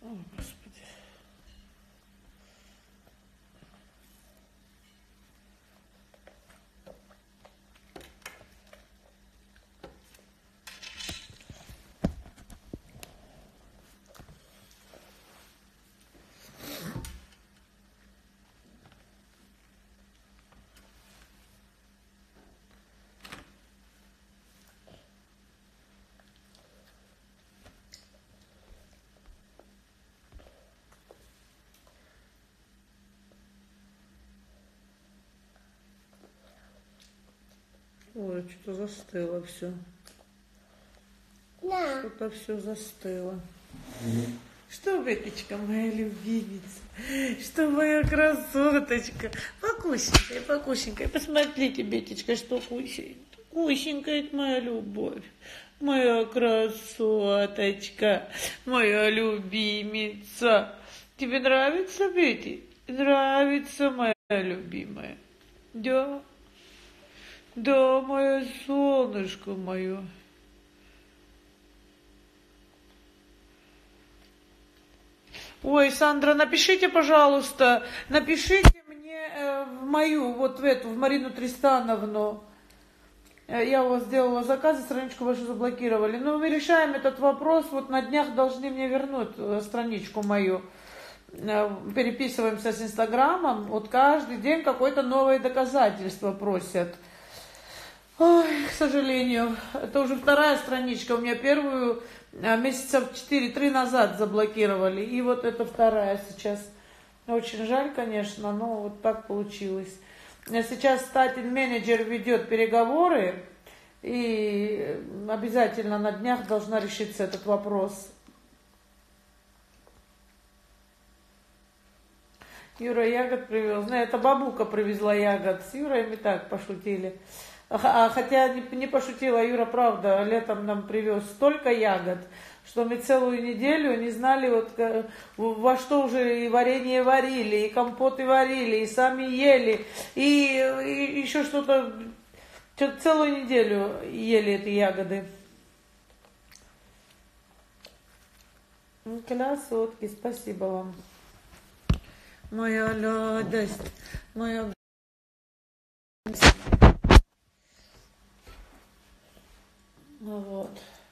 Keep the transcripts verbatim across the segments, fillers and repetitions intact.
О, Господи. Ой, что-то застыло все. Да. Что-то все застыло. Что, Беточка, моя любимица? Что, моя красоточка? Покусенькая, покусенькая. Посмотрите, Беточка, что кусает. Кусенькая, моя любовь. Моя красоточка. Моя любимица. Тебе нравится, Бети? Нравится, моя любимая? Да? Да, мое солнышко мое. Ой, Сандра, напишите, пожалуйста, напишите мне э, в мою, вот в эту, в Марину Тристановну. Э, я у вас сделала заказ, страничку вашу заблокировали. Но мы решаем этот вопрос, вот на днях должны мне вернуть э, страничку мою. Э, переписываемся с Инстаграмом, вот каждый день какое-то новое доказательство просят. Ой, к сожалению, это уже вторая страничка. У меня первую месяцев четыре-три назад заблокировали. И вот это вторая сейчас. Очень жаль, конечно, но вот так получилось. Сейчас статин менеджер ведет переговоры. И обязательно на днях должна решиться этот вопрос. Юра ягод привез. Ну, это бабука привезла ягод. С Юрой мы так пошутили. А, хотя не, не пошутила, Юра, правда, летом нам привез столько ягод, что мы целую неделю не знали, вот, во что уже и варенье варили, и компоты варили, и сами ели, и, и еще что-то, что-то целую неделю ели эти ягоды. Красотки, спасибо вам. Моя радость, моя... Вот.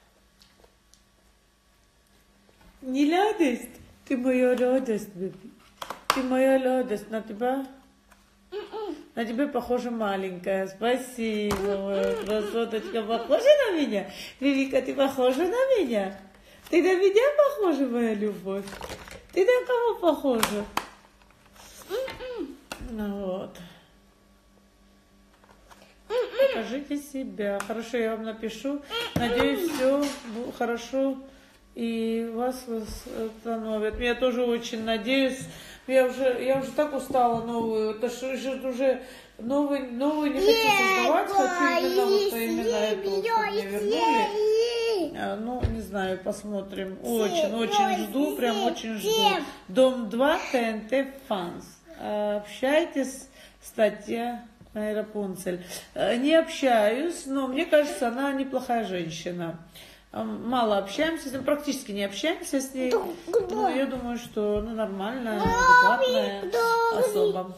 Не радость? Ты моя радость, беби. Ты моя радость. На тебя? На тебя похожа маленькая. Спасибо, моя красоточка. Похожа на меня? Вивика, ты похожа на меня? Ты на меня похожа, моя любовь? Ты на кого похожа? Ну вот. Покажите себя. Хорошо, я вам напишу. Надеюсь, все хорошо и вас восстановят. Я тоже очень надеюсь. Я уже, я уже так устала новую. Это же уже новый, новую не хочу создавать. Хочу именно, вот, именно эту, чтобы мне вернули. Ну, не знаю, посмотрим. Очень, очень жду, прям очень жду. Дом два, ТНТ Фанс. Общайтесь, статья. Рапунцель. Не общаюсь, но мне кажется, она неплохая женщина. Мало общаемся с ней, практически не общаемся с ней. Но я думаю, что ну, нормальная, адекватная особа.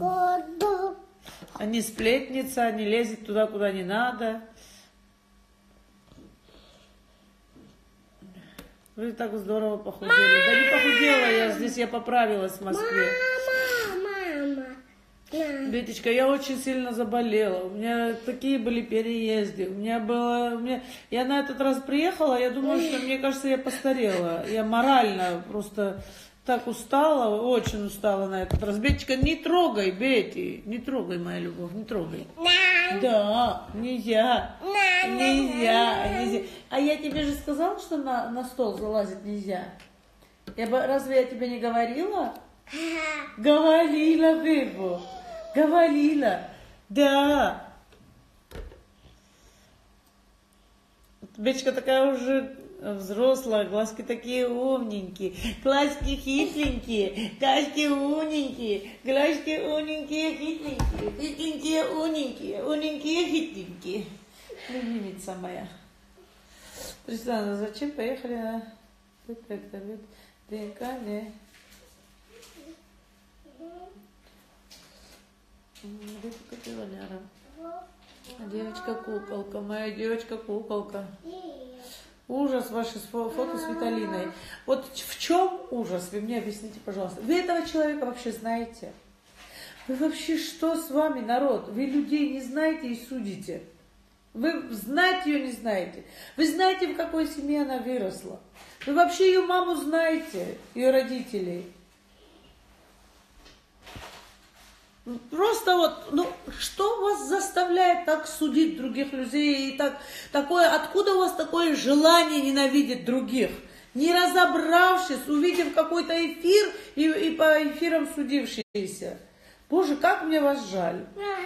Не сплетница, не лезет туда, куда не надо. Вы так здорово похудели. Да не похудела я, здесь я поправилась в Москве. Бетечка, я очень сильно заболела, у меня такие были переезды, у меня было, у меня, я на этот раз приехала, я думаю, что, мне кажется, я постарела, я морально просто так устала, очень устала на этот раз. Бетечка, не трогай, Бети, не трогай, моя любовь, не трогай. Да, нельзя, нельзя, нельзя. А я тебе же сказала, что на, на стол залазить нельзя. Я, разве я тебе не говорила? Говорила, Бебу. Говорила, да. Бечка такая уже взрослая, глазки такие умненькие, глазки хитленькие, глазки умненькие, глазки умненькие, хитленькие, хитленькие, умненькие, умненькие, хитленькие. Любимица моя. Тристана, зачем поехали на... Дикали. Где ты, Валяра? Девочка-куколка, моя девочка-куколка. Ужас ваши фото с Виталиной. Вот в чем ужас? Вы мне объясните, пожалуйста. Вы этого человека вообще знаете? Вы вообще что с вами, народ? Вы людей не знаете и судите. Вы знать ее не знаете. Вы знаете, в какой семье она выросла. Вы вообще ее маму знаете, ее родителей. Просто вот, ну, что вас заставляет так судить других людей? И так, такое, откуда у вас такое желание ненавидеть других? Не разобравшись, увидев какой-то эфир и, и по эфирам судившиеся. Боже, как мне вас жаль.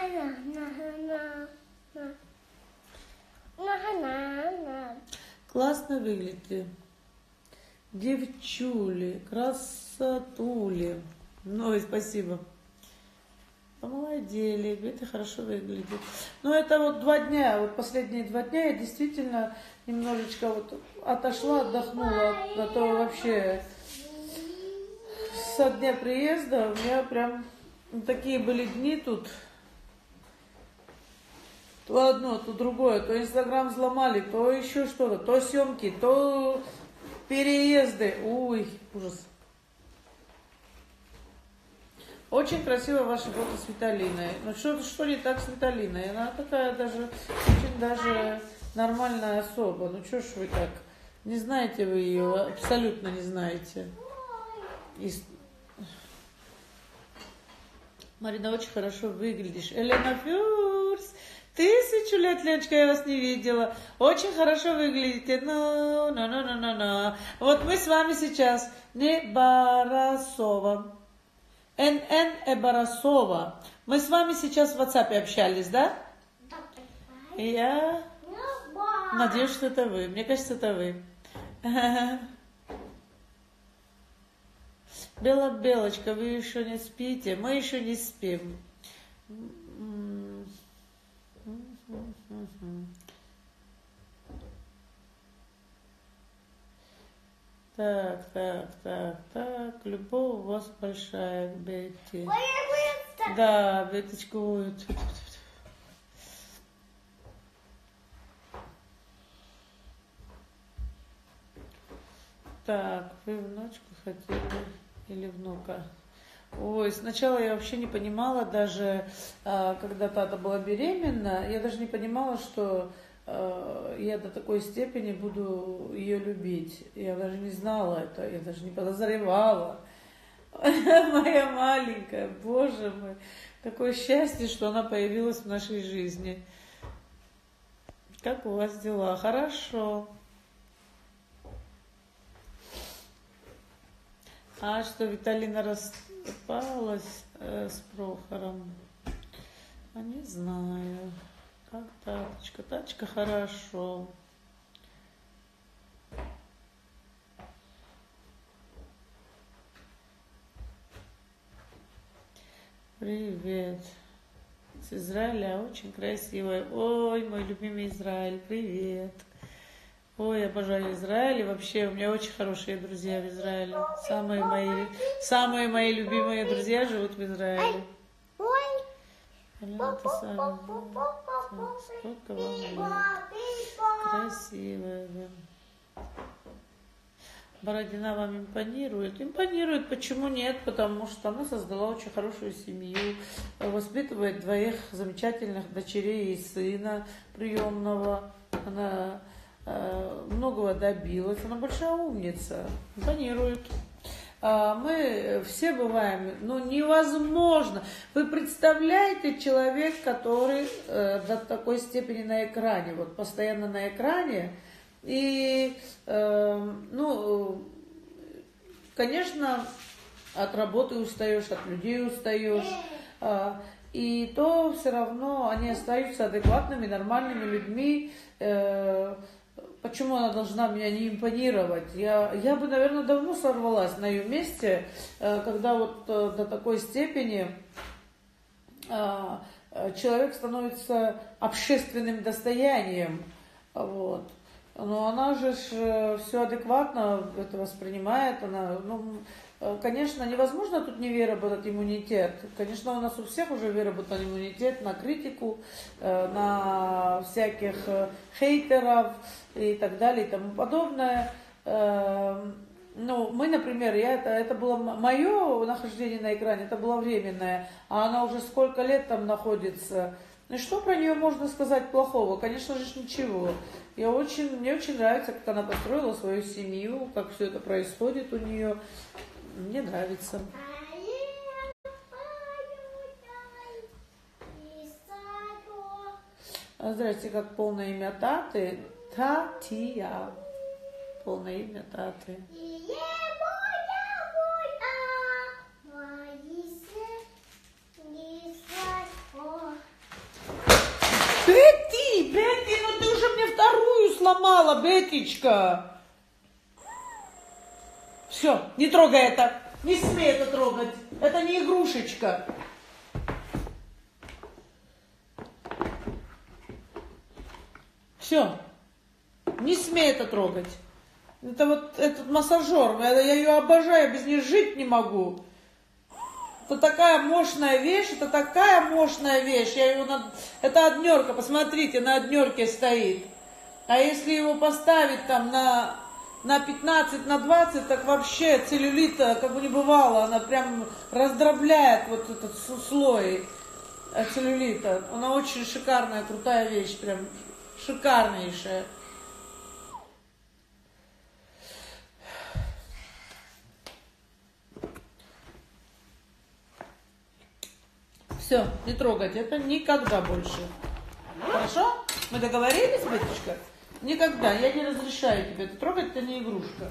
Классно выглядите. Девчули, красотули. Ой, спасибо. Помолодели, это хорошо выглядит. Но это вот два дня, вот последние два дня я действительно немножечко вот отошла, отдохнула. А то вообще со дня приезда у меня прям такие были дни тут. То одно, то другое, то Инстаграм взломали, то еще что-то, то съемки, то переезды. Ой, ужас. Очень красиво ваше фото с Виталиной. Ну что, что не так с Виталиной? Она такая даже, очень даже нормальная особа. Ну что ж вы так? Не знаете вы ее, абсолютно не знаете. И... Марина, очень хорошо выглядишь. Елена Фюрс. Тысячу лет, Леночка, я вас не видела. Очень хорошо выглядите. Ну, ну, ну, ну, ну, ну. Вот мы с вами сейчас не Барасова. эн эн Эбарасова. Мы с вами сейчас в WhatsApp общались, да? Я надеюсь, что это вы. Мне кажется, это вы. Бела Белочка, вы еще не спите? Мы еще не спим. Так, так, так, так. Любовь у вас большая, Бетти. Да, Беточка. Ой. Так, вы внучку хотели или внука? Ой, сначала я вообще не понимала, даже когда Тата была беременна, я даже не понимала, что я до такой степени буду ее любить. Я даже не знала это, я даже не подозревала. Моя маленькая, боже мой, такое счастье, что она появилась в нашей жизни. Как у вас дела? Хорошо. А что Виталина распалась э, с Прохором? А не знаю. Как Таточка? Таточка хорошо. Привет. С Израиля очень красивая. Ой, мой любимый Израиль, привет. Ой, обожаю Израиль. И вообще, у меня очень хорошие друзья в Израиле. Самые мои, самые мои любимые друзья живут в Израиле. Сколько вам лет? Красивая, да. Бородина вам импонирует? Импонирует, почему нет? Потому что она создала очень хорошую семью, воспитывает двоих замечательных дочерей и сына приемного. Она э, многого добилась, она большая умница, импонирует. А мы все бываем, ну невозможно. Вы представляете, человек, который э, до такой степени на экране, вот постоянно на экране, и, э, ну, конечно, от работы устаешь, от людей устаешь, э, и то все равно они остаются адекватными, нормальными людьми. Э, почему она должна меня не импонировать? Я, я бы, наверное, давно сорвалась на ее месте, э, когда вот э, до такой степени э, человек становится общественным достоянием. Вот. Но она же все адекватно это воспринимает. Она, ну, конечно, невозможно тут не выработать иммунитет. Конечно, у нас у всех уже выработан иммунитет на критику, на всяких хейтеров и так далее и тому подобное. Ну, мы, например, я, это, это было мое нахождение на экране, это было временное, а она уже сколько лет там находится. Ну, что про нее можно сказать плохого? Конечно же, ничего. Я очень, мне очень нравится, как она построила свою семью, как все это происходит у нее. Мне нравится. Здрасте, как полное имя Таты? Татья. Полное имя Таты. Бетти, Бетти, ну ты уже мне вторую сломала, Бетичка. Все, не трогай это, не смей это трогать, это не игрушечка. Все, не смей это трогать. Это вот этот массажер, я ее обожаю, без нее жить не могу. Это такая мощная вещь, это такая мощная вещь. Я ее на... Это однерка, посмотрите, на однерке стоит. А если его поставить там на, на пятнадцать, на двадцать, так вообще целлюлита, как бы не бывало, она прям раздробляет вот этот слой целлюлита. Она очень шикарная, крутая вещь, прям шикарнейшая. Все, не трогать это никогда больше. Хорошо? Мы договорились, Бетушка? Никогда. Я не разрешаю тебе это трогать, это не игрушка.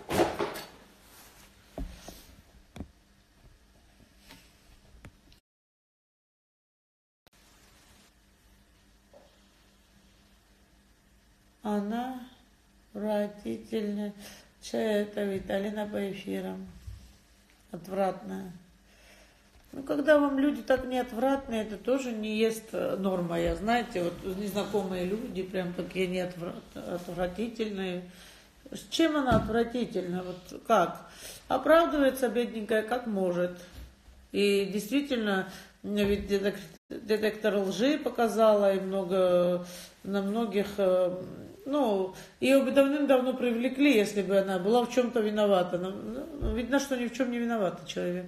Она отвратительная. Чай это Виталина по эфирам. Отвратная. Ну, когда вам люди так не отвратные, это тоже не есть норма. Я, знаете, вот незнакомые люди, прям такие не отврат, отвратительные. С чем она отвратительна? Вот как? Оправдывается бедненькая как может. И действительно, ведь детектор, детектор лжи показала, и много, на многих, ну, ее бы давным-давно привлекли, если бы она была в чем-то виновата. Но видно, что ни в чем не виновата человек.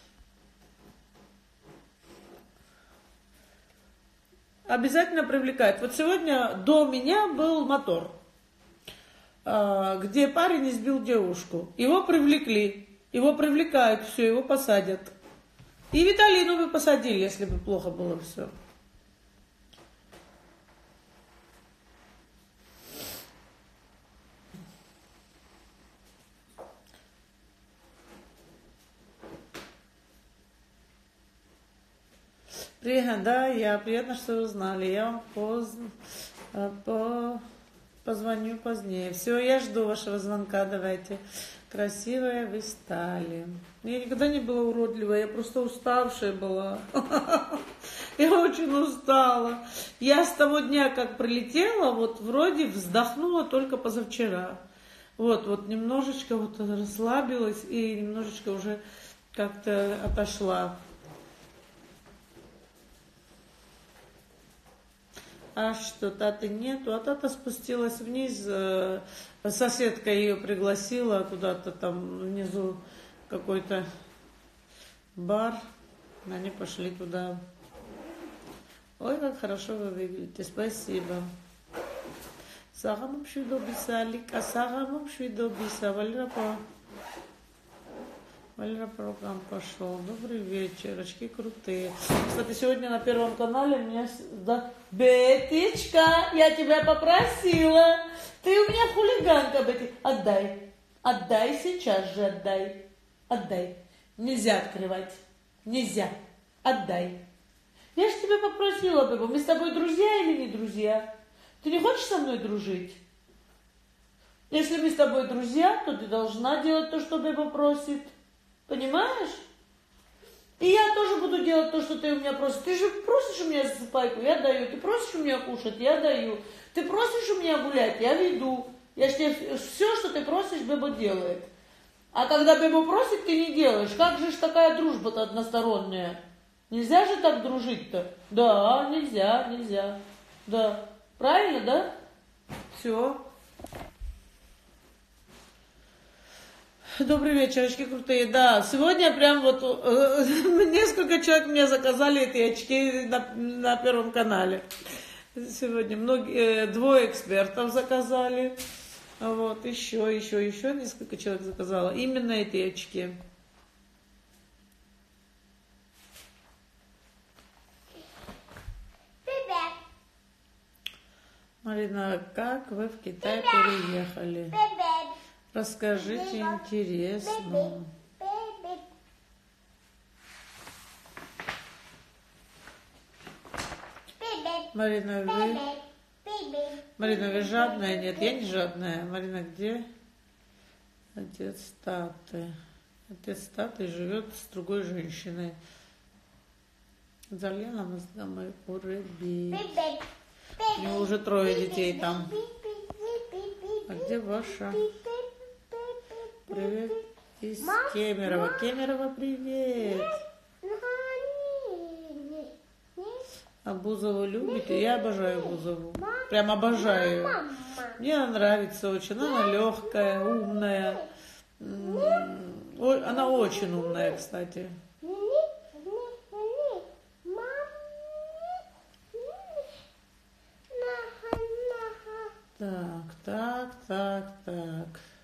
Обязательно привлекает. Вот сегодня до меня был мотор, где парень избил девушку. Его привлекли, его привлекают, все, его посадят. И Виталину бы посадили, если бы плохо было все. Привет, да, я приятно, что вы узнали. Я вам поз... по... позвоню позднее. Все, я жду вашего звонка, давайте. Красивая вы стали. Я никогда не была уродливая, я просто уставшая была. Я очень устала. Я с того дня, как прилетела, вот вроде вздохнула только позавчера. Вот, вот немножечко вот расслабилась и немножечко уже как-то отошла. А что, Таты нету? А Тата спустилась вниз, соседка ее пригласила куда-то там внизу какой-то бар. Они пошли туда. Ой, как хорошо вы выглядите, спасибо. Сагамам швидобиса, Алика, сагамам швидобиса, Валерапа. Валера программ пошел. Добрый вечер, очки крутые. Кстати, сегодня на Первом канале меня... Да... Бетичка, я тебя попросила. Ты у меня хулиганка, Бетти. Отдай. Отдай сейчас же, отдай. Отдай. Нельзя открывать. Нельзя. Отдай. Я же тебя попросила, Беба. Мы с тобой друзья или не друзья? Ты не хочешь со мной дружить? Если мы с тобой друзья, то ты должна делать то, что Беба просит. Понимаешь? И я тоже буду делать то, что ты у меня просишь. Ты же просишь у меня спайку, я даю. Ты просишь у меня кушать, я даю. Ты просишь у меня гулять, я веду. Я ж тебе все, что ты просишь, Беба делает. А когда Беба просит, ты не делаешь. Как же ж такая дружба-то односторонняя? Нельзя же так дружить-то? Да, нельзя, нельзя. Да. Правильно, да? Все. Добрый вечер, очки крутые. Да, сегодня прям вот э, несколько человек мне заказали эти очки на, на Первом канале. Сегодня многие, э, двое экспертов заказали. Вот, еще, еще, еще несколько человек заказало. Именно эти очки. Марина, как вы в Китай переехали? Расскажите интересно. Марина, вы... Марина, вы жадная? Нет, я не жадная. Марина, где отец Таты? Отец Таты живет с другой женщиной. Залена мы с домой урыбить. У него уже трое детей там. А где ваша? Привет из Кемерово. Кемерово, привет. А Бузову любите? Я обожаю Бузову. Прям обожаю. Мне она нравится очень. Она легкая, умная. Она очень умная, кстати. Так, так, так, так.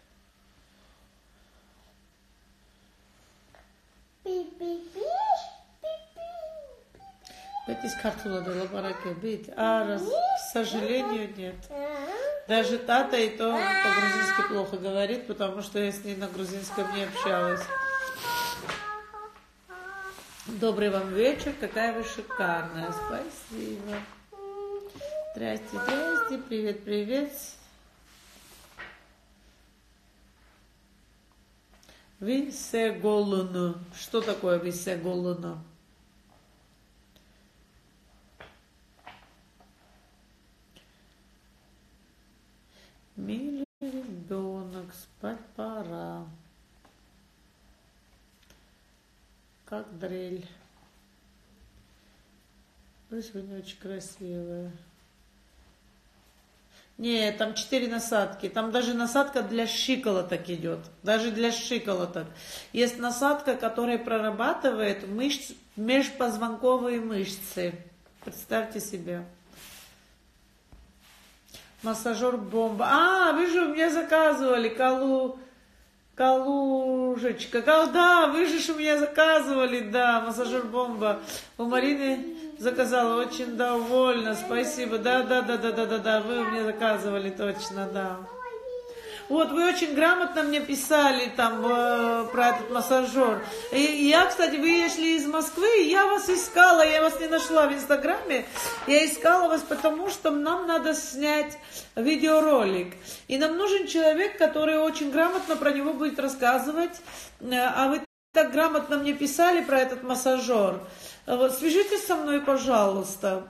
Бетис картула дала бараке бить. А, раз, к сожалению, нет. Даже Тата и то по-грузински плохо говорит, потому что я с ней на грузинском не общалась. Добрый вам вечер, какая вы шикарная. Спасибо. Здрасте, здрасте, привет, привет. Висеголуну. Что такое висеголуну? Милый ребенок, спать пора. Как дрель. Вы сегодня очень красивая. Нет, там четыре насадки. Там даже насадка для щиколоток идет. Даже для щиколоток. Есть насадка, которая прорабатывает мышц, межпозвонковые мышцы. Представьте себе. Массажер бомба. А, вы же у меня заказывали Калу... Калужечка. Да, вы же у меня заказывали, да, массажер бомба. У Марины заказала, очень довольна, спасибо. Да, да, да, да, да, да, да, вы у меня заказывали, точно, да. Вот, вы очень грамотно мне писали там э, про этот массажер. И я, кстати, вы шли из Москвы, и я вас искала, я вас не нашла в Инстаграме. Я искала вас, потому что нам надо снять видеоролик. И нам нужен человек, который очень грамотно про него будет рассказывать. А вы так грамотно мне писали про этот массажер. Вот, свяжитесь со мной, пожалуйста.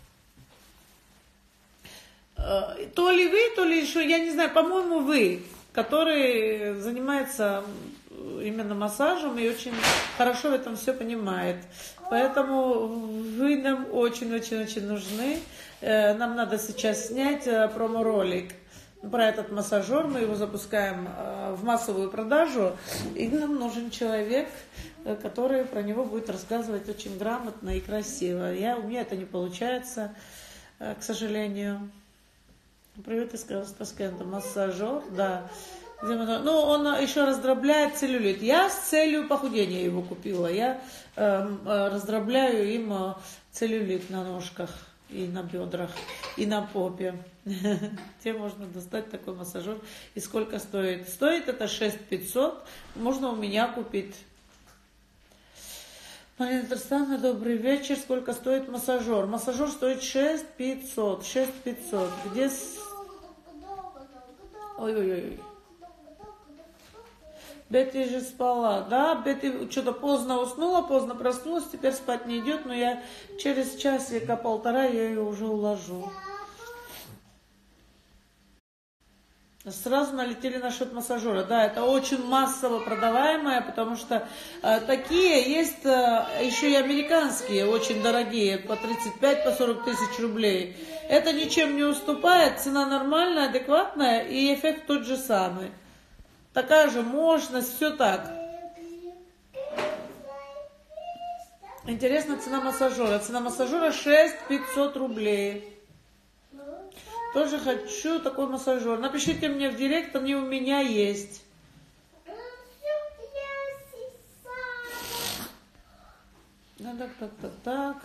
То ли вы, то ли еще, я не знаю, по-моему, вы, который занимается именно массажем и очень хорошо в этом все понимает. Поэтому вы нам очень-очень-очень нужны. Нам надо сейчас снять промо-ролик про этот массажер. Мы его запускаем в массовую продажу. И нам нужен человек, который про него будет рассказывать очень грамотно и красиво. Я, у меня это не получается, к сожалению. Привет из Таскента. Массажер, да. Ну, он еще раздробляет целлюлит. Я с целью похудения его купила. Я э, раздробляю им целлюлит на ножках и на бедрах, и на попе. Тебе можно достать такой массажер. И сколько стоит? Стоит это шесть тысяч пятьсот. Можно у меня купить. Марина Тарстана, добрый вечер. Сколько стоит массажер? Массажер стоит шесть тысяч пятьсот. шесть тысяч пятьсот. Где... Ой-ой-ой. Бетти же спала. Да, Бетти что-то поздно уснула, поздно проснулась, теперь спать не идет, но я через часика-полтора я ее уже уложу. Сразу налетели насчет массажера. Да, это очень массово продаваемое, потому что э, такие есть э, еще и американские, очень дорогие, по тридцать пять, по сорок тысяч рублей. Это ничем не уступает, цена нормальная, адекватная и эффект тот же самый. Такая же мощность, все так. Интересна цена массажера. Цена массажера шесть тысяч пятьсот рублей. Тоже хочу такой массажер. Напишите мне в директ, они у меня есть. Ну, так, так, так, так.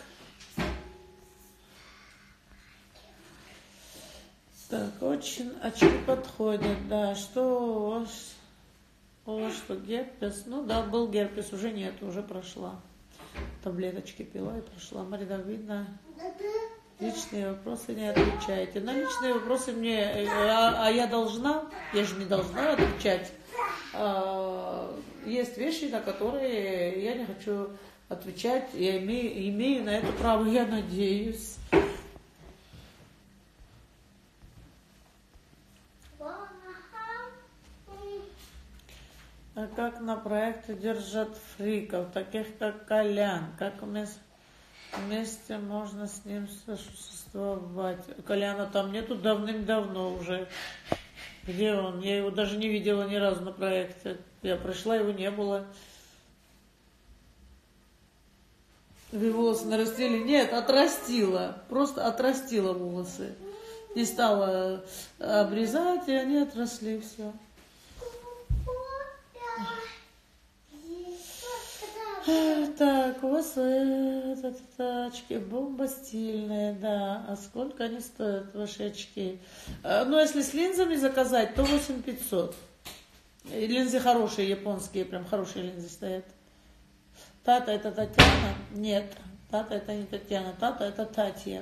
Так, очень очки подходят. Да, что у вас? У вас что, герпес? Ну да, был герпес, уже нет, уже прошла. Таблеточки пила и прошла. Марина, видно. Личные вопросы не отвечаете. На личные вопросы мне, а, а я должна, я же не должна отвечать. А, есть вещи, на которые я не хочу отвечать. Я имею, имею на это право, я надеюсь. А как на проекте держат фриков, таких как Колян? Как вместе, вместе можно с ним существовать? Коляна там нету давным-давно уже. Где он? Я его даже не видела ни разу на проекте. Я пришла, его не было. Вы волосы нарастили? Нет, отрастила. Просто отрастила волосы. Не стала обрезать, и они отросли, все. Так, у вас это, это, очки бомба стильные, да. А сколько они стоят, ваши очки? Ну, если с линзами заказать, то восемь тысяч пятьсот. И линзы хорошие, японские, прям хорошие линзы стоят. Тата это Татьяна? Нет, Тата это не Татьяна, Тата это Татья.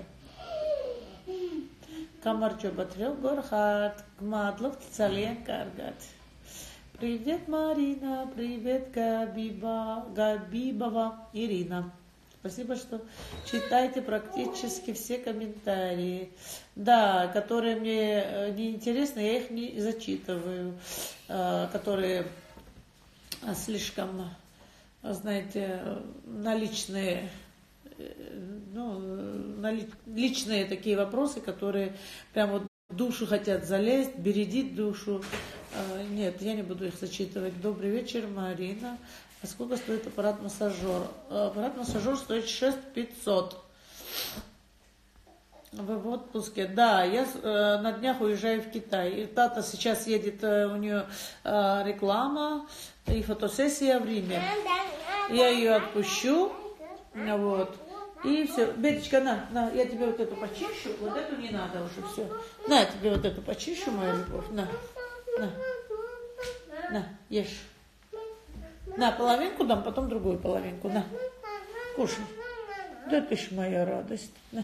Камарчо Батрёк Горхард, Гмадлов Цаленко Аргат. Привет, Марина, привет, Габиба, Габибова Ирина. Спасибо, что читаете практически все комментарии. Да, которые мне не интересны, я их не зачитываю. Которые слишком, знаете, наличные, ну, личные такие вопросы, которые прям вот в душу хотят залезть, бередить душу. Нет, я не буду их зачитывать. Добрый вечер, Марина. А сколько стоит аппарат-массажер? Аппарат-массажер стоит шесть тысяч пятьсот. Вы в отпуске? Да, я э, на днях уезжаю в Китай. И Тата сейчас едет, э, у нее э, реклама и фотосессия в Риме. Я ее отпущу. Вот. И все. Бетечка, на, на, я тебе вот эту почищу. Вот эту не надо уже, все. На, я тебе вот эту почищу, моя любовь. На. На, на, ешь. На, половинку дам, потом другую половинку. На, кушай. Да ты ж моя радость. На.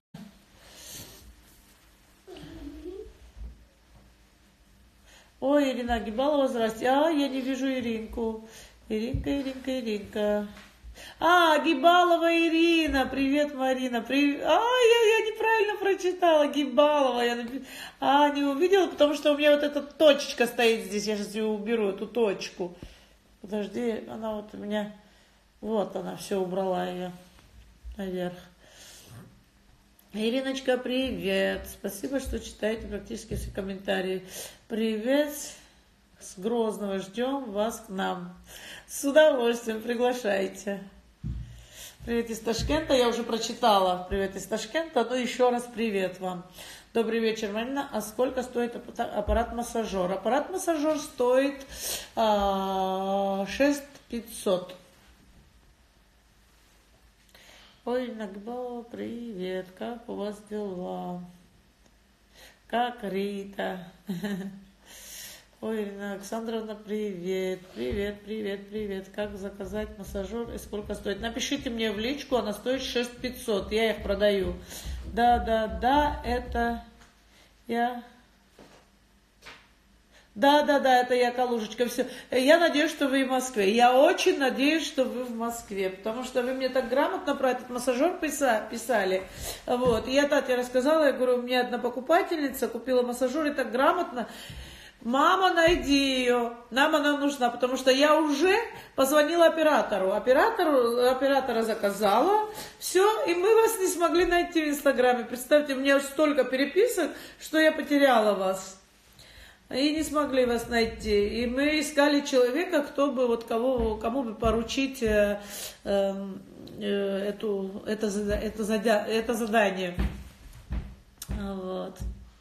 Ой, Ирина Гибалова, здрасте. А, я не вижу Иринку. Иринка, Иринка, Иринка. А, Гибалова Ирина, привет, Марина, привет. А, я, я неправильно прочитала, Гибалова, я напи... а, не увидела, потому что у меня вот эта точечка стоит здесь, я сейчас ее уберу, эту точку. Подожди, она вот у меня, вот она, все, убрала ее наверх. Ириночка, привет, спасибо, что читаете практически все комментарии. Привет, с Грозного, ждем вас к нам. С удовольствием приглашайте. Привет из Ташкента, я уже прочитала. Привет из Ташкента, ну еще раз привет вам. Добрый вечер, Марина. А сколько стоит аппарат-массажер? Аппарат-массажер стоит а, шесть тысяч пятьсот. Ой, Нагбо, привет, как у вас дела? Как Рита? Ой, Ирина Александровна, привет, привет, привет, привет. Как заказать массажер и сколько стоит? Напишите мне в личку, она стоит шесть тысяч пятьсот, я их продаю. Да, да, да, это я... Да, да, да, это я, Калужечка, все. Я надеюсь, что вы в Москве. Я очень надеюсь, что вы в Москве, потому что вы мне так грамотно про этот массажер писали. Вот. И я Тате рассказала, я говорю, у меня одна покупательница купила массажер и так грамотно. Мама, найди ее, нам она нужна, потому что я уже позвонила оператору, оператору, оператора заказала, все, и мы вас не смогли найти в Инстаграме. Представьте, у меня столько переписок, что я потеряла вас. И не смогли вас найти. И мы искали человека, кто бы, вот кого, кому бы поручить э, э, эту, это, это, это задание. Вот.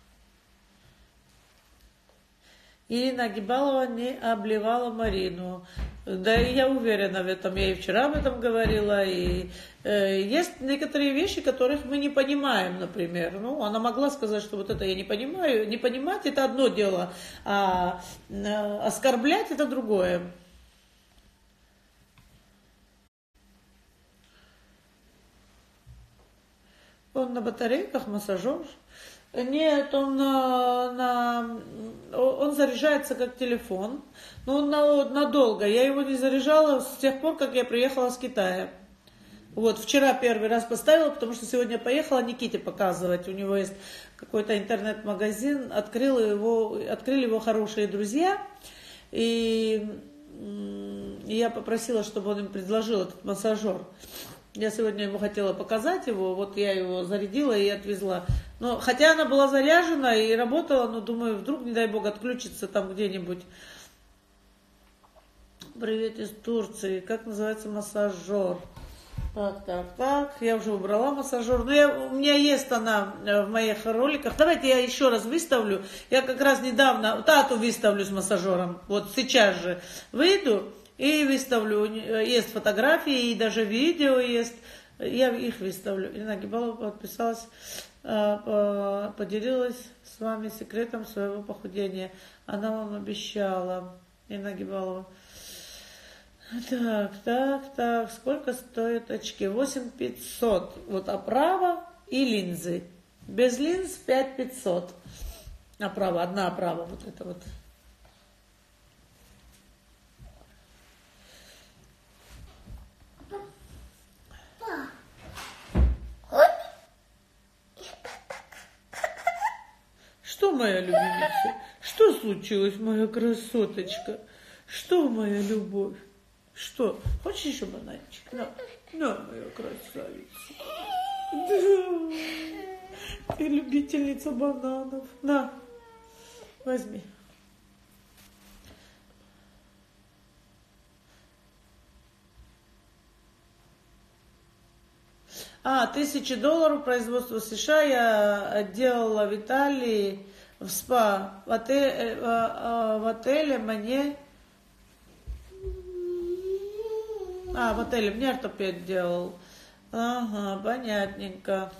Ирина Агибалова не обливала Марину. Да, и я уверена в этом. Я и вчера об этом говорила. И э, есть некоторые вещи, которых мы не понимаем, например. Ну, она могла сказать, что вот это я не понимаю. Не понимать это одно дело, а э, оскорблять это другое. Он на батарейках, массажер. Нет, он, на, на, он заряжается как телефон, но он на, надолго. Я его не заряжала с тех пор, как я приехала с Китая. Вот, вчера первый раз поставила, потому что сегодня поехала Никите показывать. У него есть какой-то интернет-магазин, открыл его, открыли его хорошие друзья. И, и я попросила, чтобы он им предложил этот массажер. Я сегодня ему хотела показать его, вот я его зарядила и отвезла. Но, хотя она была заряжена и работала, но думаю, вдруг, не дай бог, отключится там где-нибудь. Привет из Турции. Как называется массажер? Так, так, так. Я уже убрала массажер. Но я, у меня есть она в моих роликах. Давайте я еще раз выставлю. Я как раз недавно Тату выставлю с массажером. Вот сейчас же выйду. И выставлю, есть фотографии, и даже видео есть, я их выставлю. Ирина Агибалова подписалась, поделилась с вами секретом своего похудения. Она вам обещала, Ирина Агибалова. Так, так, так, сколько стоят очки? восемь тысяч пятьсот, вот оправа и линзы. Без линз пять тысяч пятьсот. Оправа, одна оправа, вот это вот. Что, моя любимица? Что случилось, моя красоточка? Что, моя любовь? Что? Хочешь еще бананчик? На, на, моя красавица. Да. Ты любительница бананов. На, возьми. А, тысячи долларов производства США я делала в Италии в спа. В отеле, в отеле мне... А, в отеле мне ортопед делал. Ага, понятненько.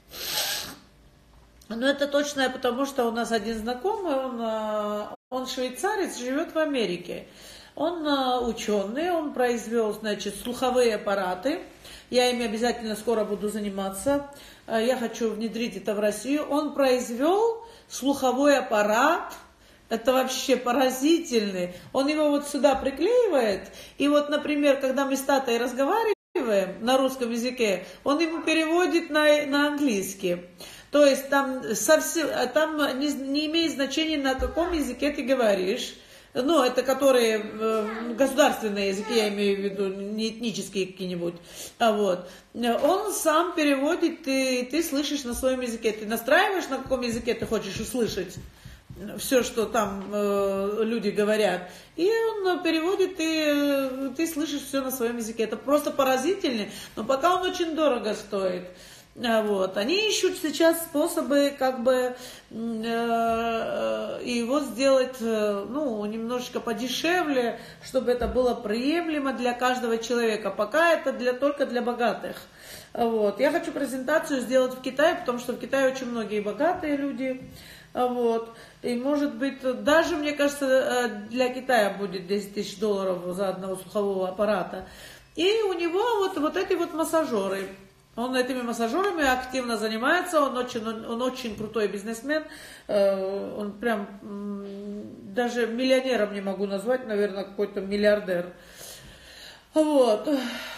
Но это точно потому, что у нас один знакомый, он, он швейцарец, живет в Америке. Он ученый, он произвел, значит, слуховые аппараты. Я ими обязательно скоро буду заниматься. Я хочу внедрить это в Россию. Он произвел слуховой аппарат. Это вообще поразительный. Он его вот сюда приклеивает. И вот, например, когда мы с Татой разговариваем на русском языке, он ему переводит на, на английский. То есть там, совсем, там не, не имеет значения, на каком языке ты говоришь. Ну, это которые э, государственные языки, я имею в виду, не этнические какие-нибудь. А вот. Он сам переводит, ты, ты слышишь на своем языке. Ты настраиваешь, на каком языке ты хочешь услышать все, что там э, люди говорят. И он переводит, и ты слышишь все на своем языке. Это просто поразительно, но пока он очень дорого стоит. Вот. Они ищут сейчас способы как бы э, его сделать э, ну, немножечко подешевле, чтобы это было приемлемо для каждого человека. Пока это для, только для богатых. Вот. Я хочу презентацию сделать в Китае, потому что в Китае очень многие богатые люди. Вот. И может быть, даже, мне кажется, для Китая будет десять тысяч долларов за одного слухового аппарата. И у него вот, вот эти вот массажеры. Он этими массажерами активно занимается, он очень, он, он очень крутой бизнесмен, он прям даже миллионером не могу назвать, наверное, какой-то миллиардер. Вот.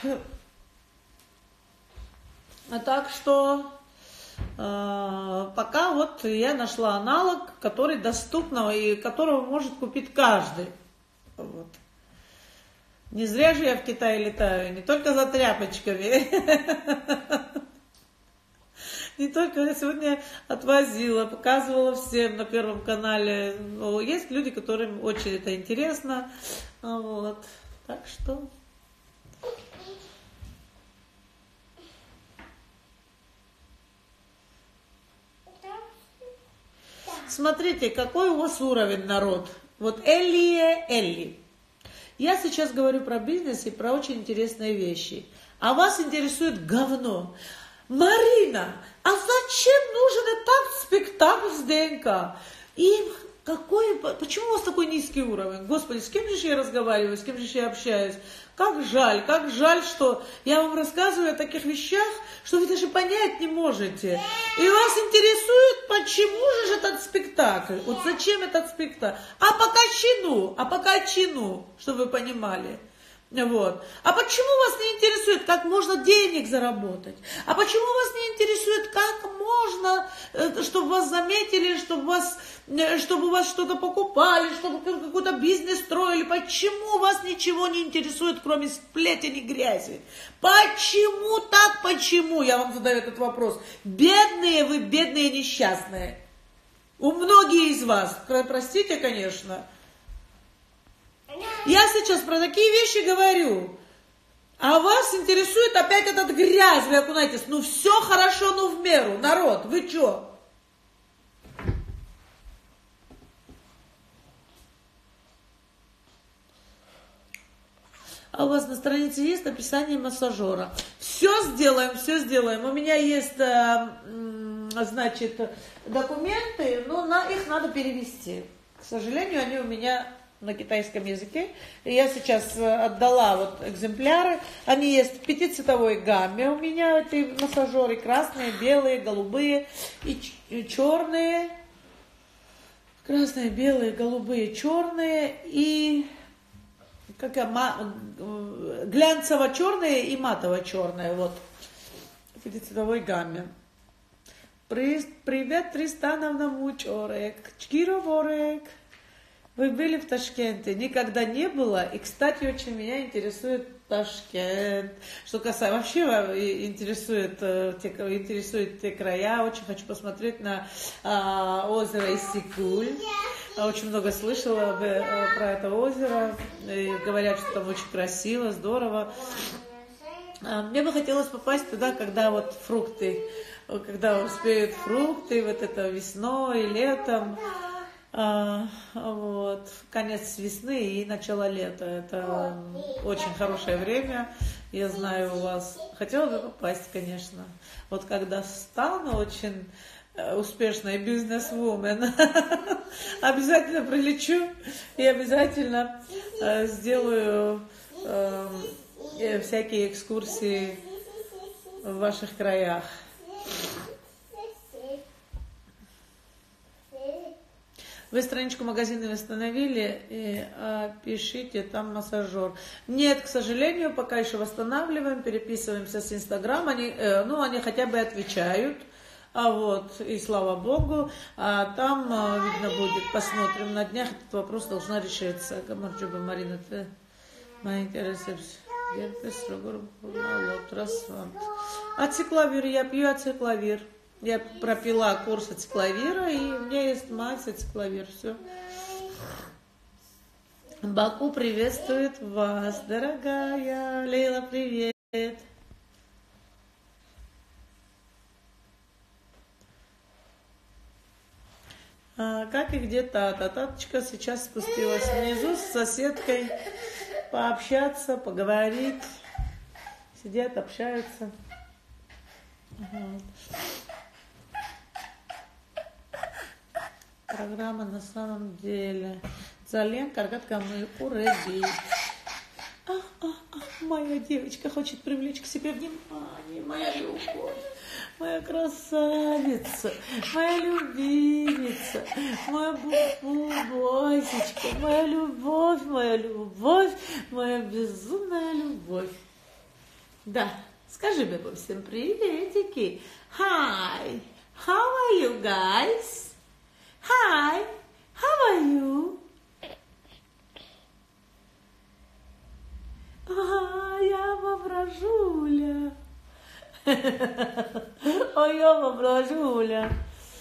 А так что э, пока вот я нашла аналог, который доступного и которого может купить каждый. Вот. Не зря же я в Китае летаю, не только за тряпочками. Не только я сегодня отвозила, показывала всем на Первом канале. Есть люди, которым очень это интересно. Вот. Так что... Смотрите, какой у вас уровень, народ. Вот Элли, Элли. Я сейчас говорю про бизнес и про очень интересные вещи. А вас интересует говно. Марина, а зачем нужен этот спектакль с ДНК? И какой, почему у вас такой низкий уровень? Господи, с кем же я разговариваю, с кем же я общаюсь? Как жаль, как жаль, что я вам рассказываю о таких вещах, что вы даже понять не можете. И вас интересует, почему же этот спектакль? Вот зачем этот спектакль? А по качину, а по качину, чтобы вы понимали. Вот. А почему вас не интересует, как можно денег заработать? А почему вас не интересует, как можно, чтобы вас заметили, чтобы вас, чтобы у вас что-то покупали, чтобы какой-то бизнес строили? Почему вас ничего не интересует, кроме сплетен и грязи? Почему так, почему? Я вам задаю этот вопрос. Бедные вы, бедные несчастные. У многих из вас, простите, конечно. Я сейчас про такие вещи говорю, а вас интересует опять этот грязь, вы окунаетесь. Ну все хорошо, ну в меру, народ, вы чё? А у вас на странице есть описание массажера? Все сделаем, все сделаем. У меня есть, значит, документы, но на, их надо перевести. К сожалению, они у меня на китайском языке. И я сейчас отдала вот экземпляры. Они есть в пятицветовой гамме у меня, эти массажеры. Красные, белые, голубые и, и черные. Красные, белые, голубые, черные. И как, глянцево-черные и матово-черные. Вот. В пятицветовой гамме. Привет, Тристановна Мучорек. Чкироборек. Вы были в Ташкенте? Никогда не было. И, кстати, очень меня интересует Ташкент. Что касается, вообще интересует те, интересует те края. Очень хочу посмотреть на а, озеро Иссык-Куль. Очень много слышала про это озеро. И говорят, что там очень красиво, здорово. А, мне бы хотелось попасть туда, когда вот фрукты, когда успеют фрукты, вот это весной, летом. А, вот, конец весны и начало лета. Это очень хорошее время. Я знаю, у вас хотела бы попасть, конечно. Вот когда стану очень успешной бизнес-вумен, обязательно прилечу и обязательно сделаю всякие экскурсии в ваших краях. Вы страничку магазина восстановили, и, а, пишите, там массажер. Нет, к сожалению, пока еще восстанавливаем, переписываемся с Инстаграм, они, э, ну, они хотя бы отвечают, а вот, и слава Богу, а там, а, видно будет, посмотрим, на днях этот вопрос должна решиться. Камарджуба Марина, ты мои интересы, ацикловир, я пью ацикловир. Я пропила курс ацикловира, и у меня есть мазь ацикловир. Все. Баку приветствует вас, дорогая. Лейла, привет. А, как и где Тата? Таточка сейчас спустилась внизу с соседкой пообщаться, поговорить. Сидят, общаются. Ага. Программа на самом деле. Зален, каргатка, мы уреди. Ах, ах, ах, моя девочка хочет привлечь к себе внимание, моя любовь, моя красавица, моя любимица, моя бубу, Босечка, моя любовь, моя любовь, моя безумная любовь. Да, скажи, бебо, всем приветики. Hi, how are you guys? Hi, how are you? А, я воображуля. Ой, я воображуля.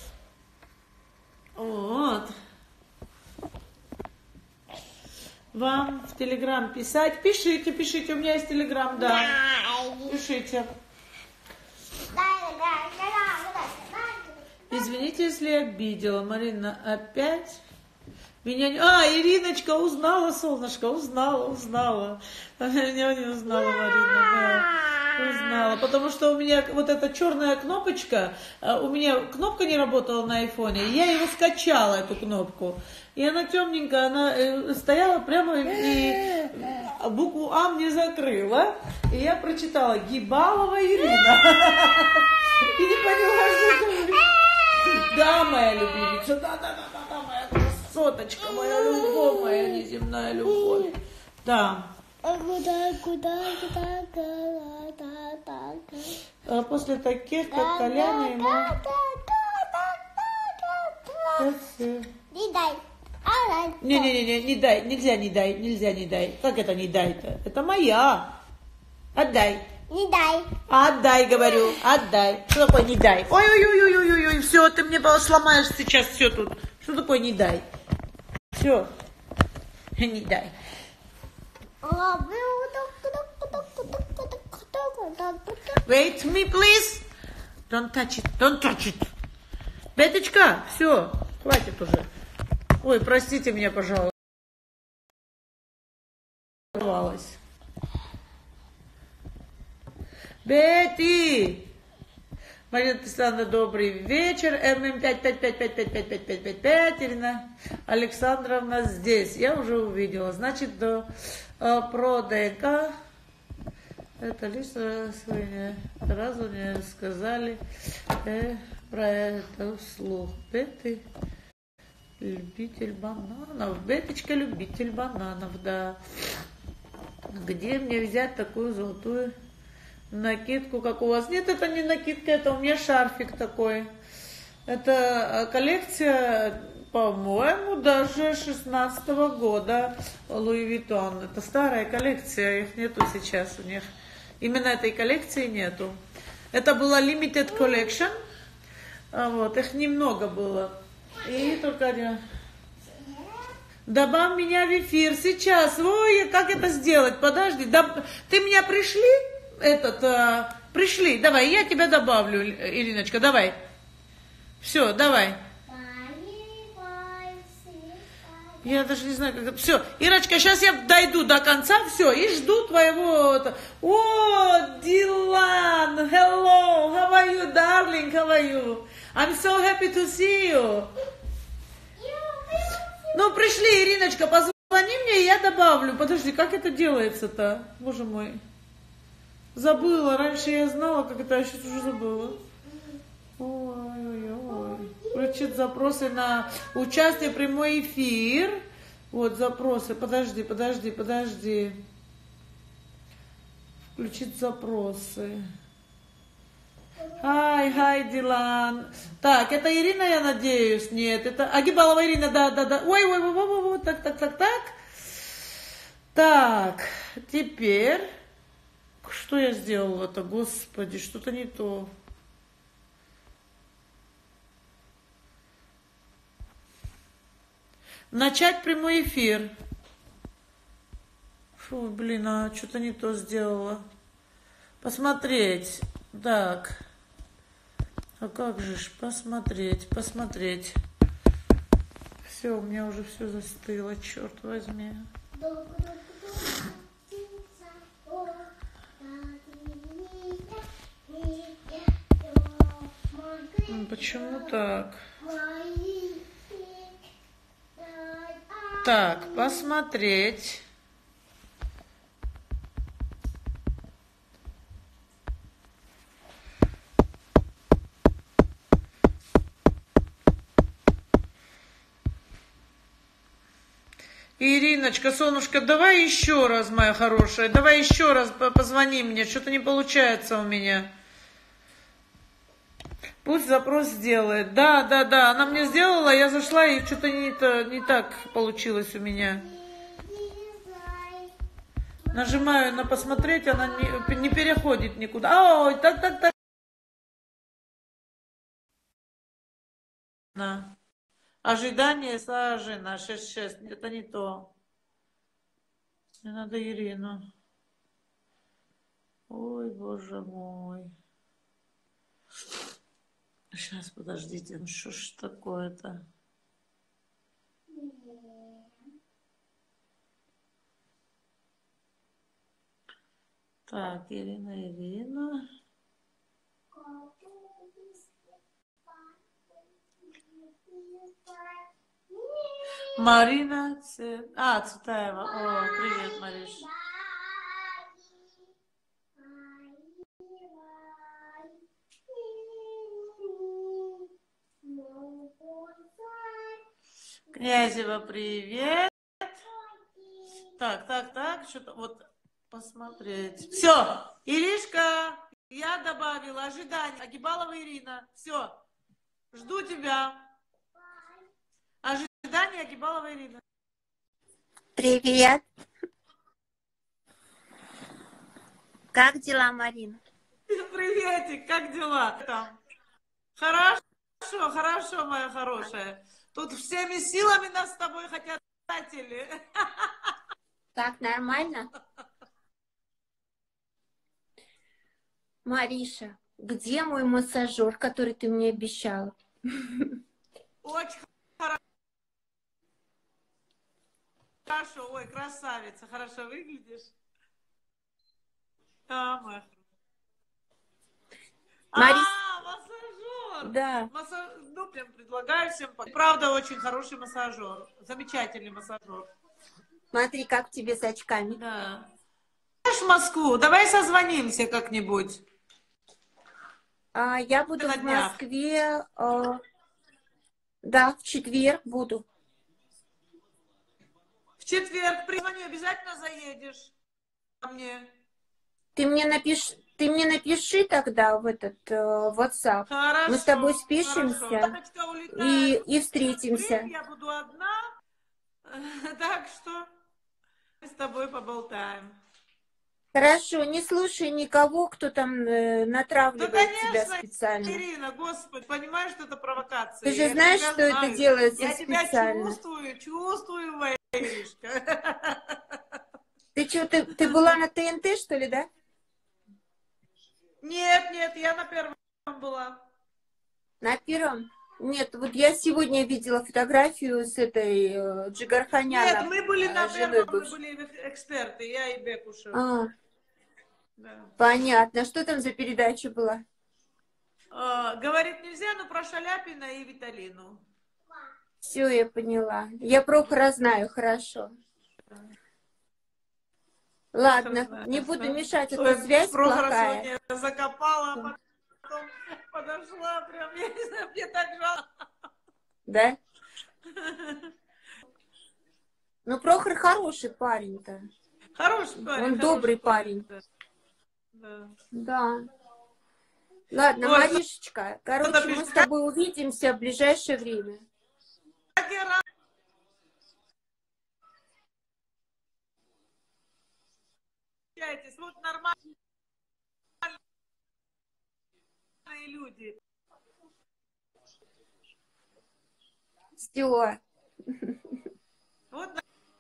Вот. Вам в Телеграм писать? Пишите, пишите. У меня есть Телеграм, да. Пишите. Извините, если обидела. Марина, опять? Меня не... А, Ириночка узнала, солнышко, узнала, узнала. Меня не узнала, Марина, да. Узнала, потому что у меня вот эта черная кнопочка, у меня кнопка не работала на айфоне, я его скачала, эту кнопку. И она темненькая, она стояла прямо и букву А мне закрыла. И я прочитала Гибалова Ирина. И не поняла, что это... Да, моя любимица, да, да, да, да, да, моя красоточка, моя любовь, моя неземная любовь. Да. А после таких, как Коляна, ему... Не-не-не, не дай, нельзя не дай, нельзя не дай. Как это не дай-то? Это моя. Отдай. Не дай. Отдай, говорю, отдай. Что такое не дай? Ой-ой-ой-ой-ой-ой, все, ты мне сломаешь сейчас все тут. Что такое не дай? Все, не дай. Wait me, please. Don't touch it, don't touch it. Беточка, все, хватит уже. Ой, простите меня, пожалуйста. Бетти! Марина Александровна, добрый вечер. эм эм пять пять пять пять пять пять пять пять пять пять. Ирина Александровна здесь. Я уже увидела. Значит, до э, про ДНК это лично сегодня разу не сказали э, про это вслух. Бетти, любитель бананов. Беточка, любитель бананов, да. Где мне взять такую золотую накидку, как у вас? Нет, это не накидка, это у меня шарфик такой. Это коллекция, по-моему, даже шестнадцатого года Луи Виттон. Это старая коллекция, их нету сейчас у них. Именно этой коллекции нету. Это была limited collection. Вот, их немного было. И только один. Добавь меня в эфир сейчас. Ой, как это сделать? Подожди. Доб... Ты меня пришли? Этот, а, пришли, давай, я тебя добавлю, Ириночка, давай. Все, давай. Я даже не знаю, как это. Все, Ирочка, сейчас я дойду до конца, все, и жду твоего... О, Дилан, hello, how are you, darling, how are you? I'm so happy to see you. Ну, пришли, Ириночка, позвони мне, и я добавлю. Подожди, как это делается-то, боже мой. Забыла, раньше я знала, как это, а сейчас уже забыла. Ой-ой-ой. Включить запросы на участие в прямой эфир. Вот запросы. Подожди, подожди, подожди. Включить запросы. Хай, хай, Дилан. Так, это Ирина, я надеюсь? Нет, это Агибалова Ирина, да, да, да. Ой, ой, ой, ой, ой, ой, так, так, так, так. Так, теперь... Что я сделала-то, господи, что-то не то. Начать прямой эфир. Фу, блин, а что-то не то сделала. Посмотреть. Так. А как же ж посмотреть, посмотреть. Все, у меня уже все застыло, черт возьми. Почему так? Так, посмотреть. Ириночка, солнышко, давай еще раз, моя хорошая, давай еще раз позвони мне, что-то не получается у меня. Пусть запрос сделает. Да, да, да, она мне сделала, я зашла, и что-то не, не так получилось у меня. Нажимаю на посмотреть, она не, не переходит никуда. Ой, так, так, так. На. Ожидание Сажина, шесть шесть, это не то. Мне надо Ирину. Ой, боже мой. Сейчас, подождите, ну что ж такое-то? Так, Ирина, Ирина. Марина Ц... А, Цветаева. О, привет, Мариш. Князева, привет. Так, так, так, что-то вот посмотреть. Все, Иришка, я добавила ожидание. Агибалова Ирина. Все, жду тебя. Ожидание Агибалова Ирина. Привет. Как дела, Марина? Приветик, как дела там? Хорошо, хорошо, моя хорошая. Тут всеми силами нас с тобой хотят статели. Так, нормально? Мариша, где мой массажер, который ты мне обещала? Очень хорошо. Ой, красавица, хорошо выглядишь. А, моя. Марис... А, массажер. Да. Массаж... Ну, прям предлагаю всем. Правда, очень хороший массажер. Замечательный массажер. Смотри, как тебе с очками. Да. Знаешь, в Москву, давай созвонимся как-нибудь. А, я буду в Москве. А... Да, в четверг буду. В четверг призвоню, обязательно заедешь ко мне. Ты мне напиши, ты мне напиши тогда в этот э, WhatsApp. Хорошо, мы с тобой спишемся и, и встретимся. Я буду одна, так что мы с тобой поболтаем. Хорошо, не слушай никого, кто там э, натравливает да, конечно, тебя специально. Ирина, господи, понимаешь, что это провокация? Ты же я знаешь, что знаю. это делается я специально. Я тебя чувствую, чувствую, моя Иришка. Ты что, ты, ты была на ТНТ, что ли, да? Нет, нет, я на первом была. На первом? Нет, вот я сегодня видела фотографию с этой э, Джигарханяном. Нет, мы были на женой первом, бывшей. мы были эксперты, я и Бекушев. А, да. Понятно. Что там за передача была? А, говорить нельзя, но про Шаляпина и Виталину. Все, я поняла. Я Прохора знаю, хорошо. Ладно, Прохор, не буду да. мешать, Ой, эта связь Прохора плохая. сегодня закопала, а потом подошла, прям, я не знаю, мне так жалко. Да? Ну, Прохор хороший парень-то. Хороший парень. Он хороший добрый парень. парень. Да. Да. Ладно, Ой, Маришечка, короче, мы с тобой увидимся в ближайшее время. Как я рада. Вот нормальные люди. Все. Вот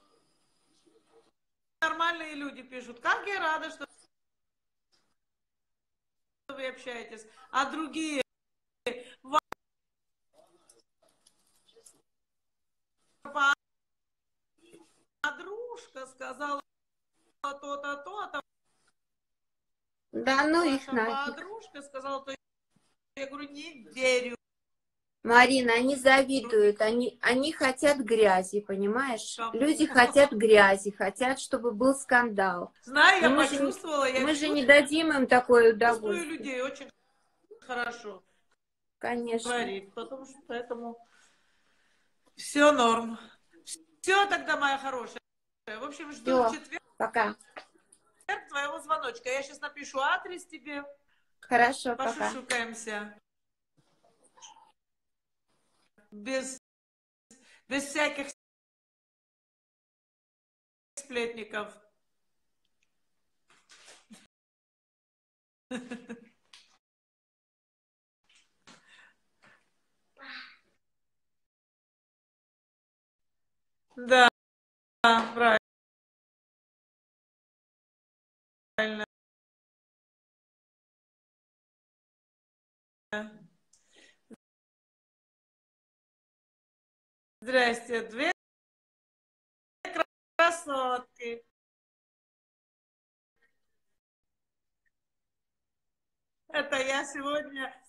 нормальные люди пишут. Как я рада, что вы общаетесь. А другие... Подружка сказала то-то, то-то. Да ну их Ваша нафиг. подружка сказала то. Я говорю, не верю. Марина, они завидуют, они, они хотят грязи, понимаешь? Кому? Люди хотят грязи, хотят, чтобы был скандал. Знаю, я мы почувствовала. Же, я мы же не дадим им такое чувствую удовольствие. людей очень хорошо. Конечно. Говорит, потому что поэтому все норм. Все тогда, моя хорошая. В общем, жду в Все, четверг пока. твоего звоночка. Я сейчас напишу адрес тебе. Хорошо, пока. Пошушукаемся. Без, без всяких сплетников. Да, правильно. Здрасте, две красотки. Это я сегодня